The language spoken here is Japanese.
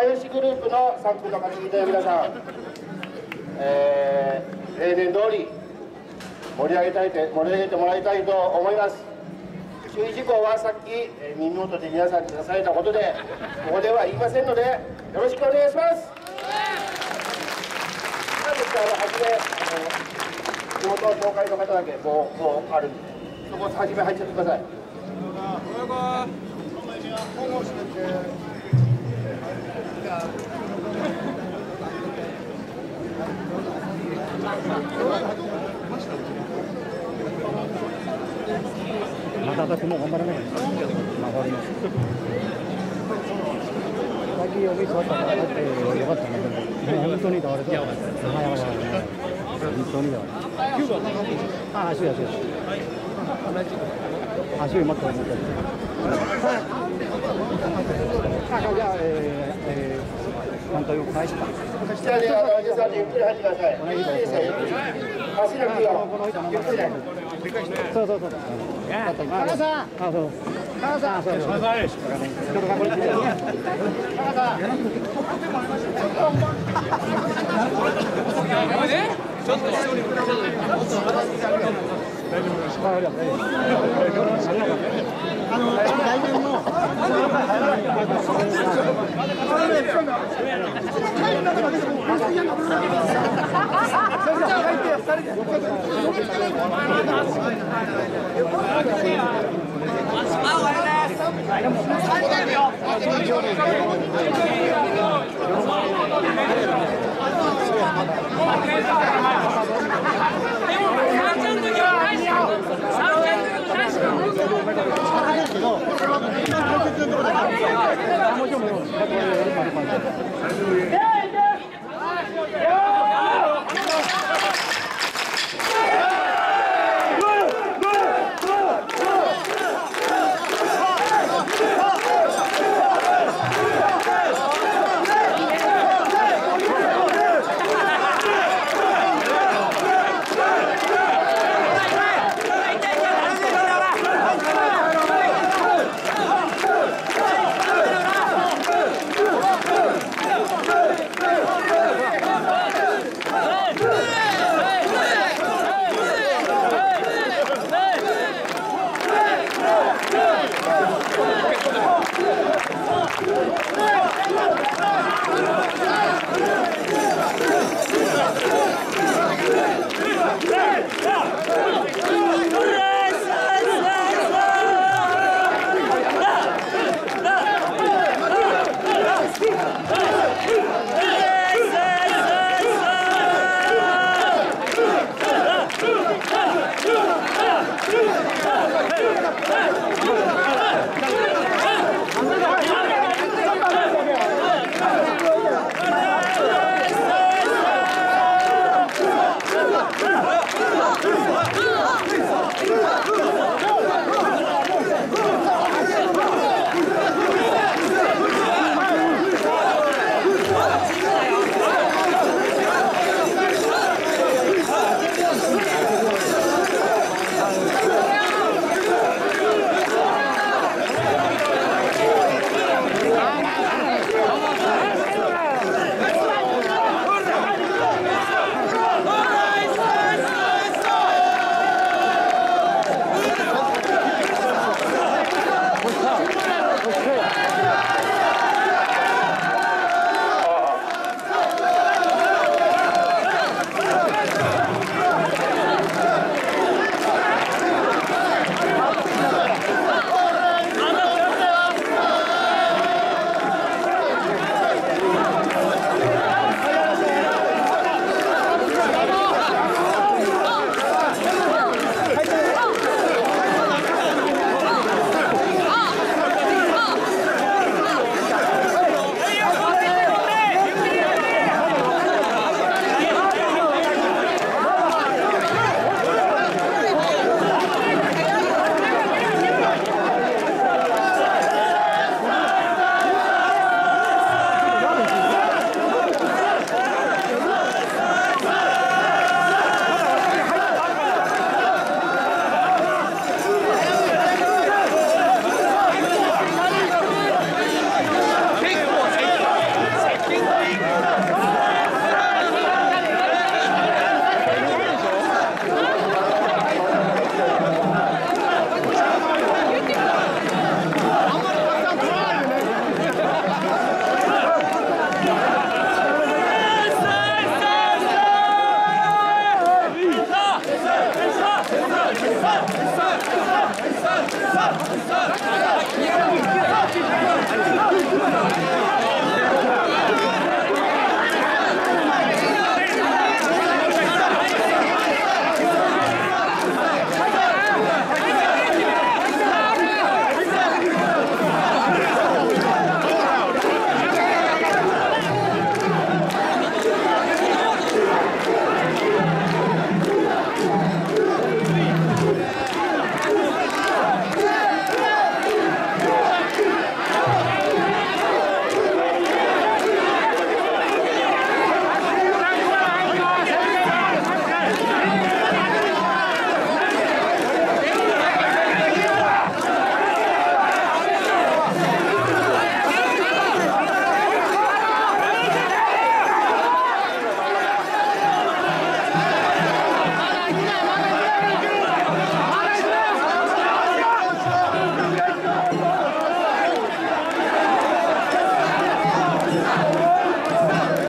仲良しグループの3区の勝ち人の皆さん、例年通り盛り上げてもらいたいと思います。注意事項はさっき耳元で皆さんに出されたことでここでは言いませんのでよろしくお願いします。ですから初め地元協会の方だけこうあるんでそこ初め入っちゃってください。 また私も頑張らないと頑張ります。先お水渡ったからってよかったね。本当に倒れそう。本当に倒れ。あ、足。足を待って思った。じゃあなんとよく返した。 下でおじさんでゆっくり入ってください。いいですよ。足の木をゆっくりね。 そう。高さん。高さん。ちょっと頑張ってね。高さん。ちょっと。来年の。 Yeah!